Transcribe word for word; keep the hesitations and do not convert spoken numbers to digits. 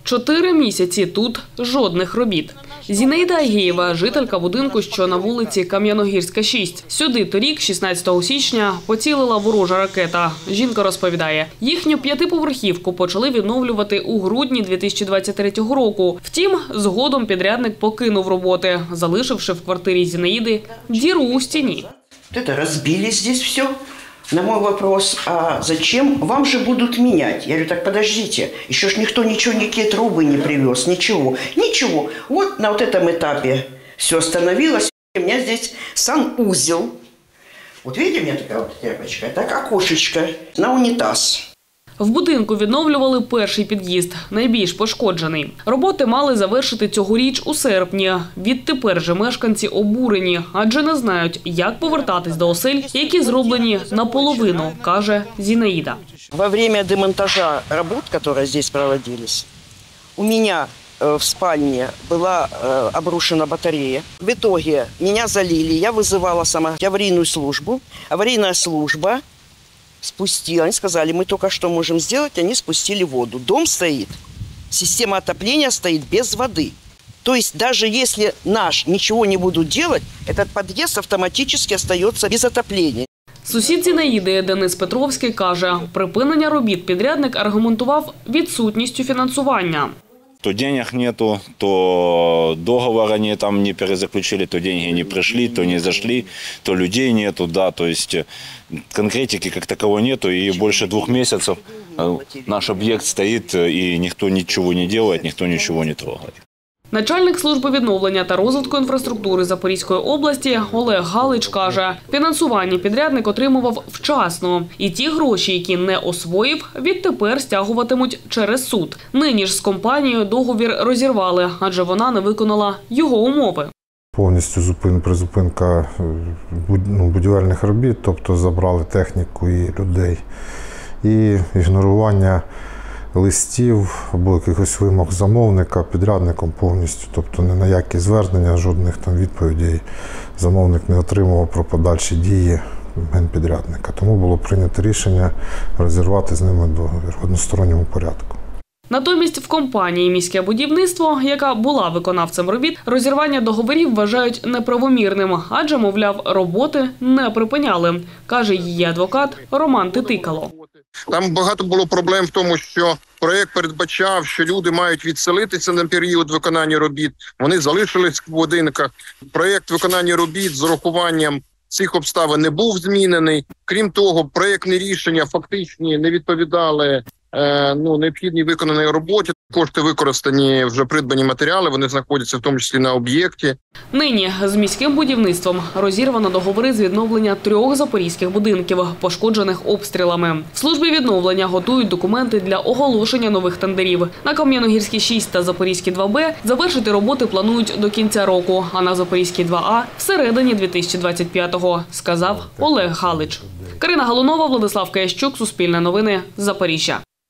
Чотири місяці тут жодних робіт. Зінаїда Агієва – жителька будинку, що на вулиці Кам'яногірська, шість. Сюди торік, шістнадцятого січня, поцілила ворожа ракета. Жінка розповідає, їхню п'ятиповерхівку почали відновлювати у грудні дві тисячі двадцять третього року. Втім, згодом підрядник покинув роботи, залишивши в квартирі Зінаїди діру у стіні. Это разбили здесь все. На мой вопрос, а зачем? Вам же будут менять. Я говорю, так подождите, еще ж никто ничего, никакие трубы не привез, ничего. Ничего. Вот на вот этом этапе все остановилось. У меня здесь санузел. Вот видите, у меня такая вот тряпочка, так окошечко на унитаз. В будинку відновлювали перший під'їзд, найбільш пошкоджений. Роботи мали завершити цьогоріч у серпні. Відтепер же мешканці обурені, адже не знають, як повертатись до осель, які зроблені наполовину, каже Зінаїда. Во время демонтажа работ, которые здесь проводились, у меня в спальне была обрушена батарея. В итоге меня залили, я вызывала сама аварийную службу. Аварийная служба спустила, они сказали, мы только что можем сделать, они спустили воду. Дом стоит, система отопления стоит без воды. То есть даже если наш ничего не будут делать, этот подъезд автоматически остается без отопления. Сусід Зінаїди Денис Петровський каже, припинення робіт підрядник аргументував відсутністю фінансування. То денег нету, то договора не, там не перезаключили, то деньги не пришли, то не зашли, то людей нету, да, то есть конкретики как таковой нету, и больше двух месяцев наш объект стоит, и никто ничего не делает, никто ничего не трогает. Начальник служби відновлення та розвитку інфраструктури Запорізької області Олег Галич каже, фінансування підрядник отримував вчасно. І ті гроші, які не освоїв, відтепер стягуватимуть через суд. Нині ж з компанією договір розірвали, адже вона не виконала його умови. Повністю зупин, призупинка будівельних робіт, тобто забрали техніку і людей. І ігнорування листів або якихось вимог замовника підрядником повністю. Тобто ні на які звернення, жодних там відповідей замовник не отримував про подальші дії генпідрядника. Тому було прийнято рішення розірвати з ними договір в односторонньому порядку. Натомість в компанії «Міське будівництво», яка була виконавцем робіт, розірвання договорів вважають неправомірним, адже, мовляв, роботи не припиняли, каже її адвокат Роман Титикало. Там багато було проблем в тому, що проєкт передбачав, що люди мають відселитися на період виконання робіт. Вони залишились в будинках. Проєкт виконання робіт з урахуванням цих обставин не був змінений. Крім того, проєктні рішення фактично не відповідали е, ну, необхідній виконаної роботі. Кошти використані, вже придбані матеріали, вони знаходяться в тому числі на об'єкті. Нині з міським будівництвом розірвано договори з відновлення трьох запорізьких будинків, пошкоджених обстрілами. В службі відновлення готують документи для оголошення нових тендерів. На Кам'яногірській шість та Запорізькій два Б завершити роботи планують до кінця року, а на Запорізькій два А – всередині дві тисячі двадцять п'ятого, сказав Олег Галич. Карина Галунова, Владислав Киящук, Суспільне новини, Запоріжжя.